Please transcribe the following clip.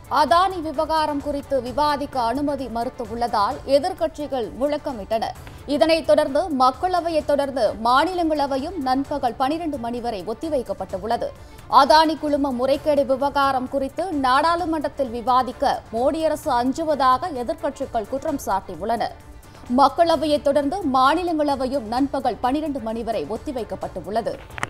அதானி விவகாரம் குறித்து விவாதிக்க அனுமதி மறுத்துள்ளதால் எதிர்க்கட்சிகள் முழக்கமிட்டன. இதனைத் தொடர்ந்து மக்களவையை தொடர்ந்து மாநிலங்களவையும் நண்பகல் 12 மணி வரை ஒத்திவைக்கப்பட்டுள்ளது. அதானி குழும முறைகேடு விவகாரம் குறித்து நாடாளுமன்றத்தில் விவாதிக்க மோடி அரசு அஞ்சுவதாக எதிர்க்கட்சிகள் குற்றம் சாட்டியுள்ளன. மக்களவையை தொடர்ந்து மாநிலங்களவையும் நண்பகல் 12 மணி வரை ஒத்திவைக்கப்பட்டுள்ளது.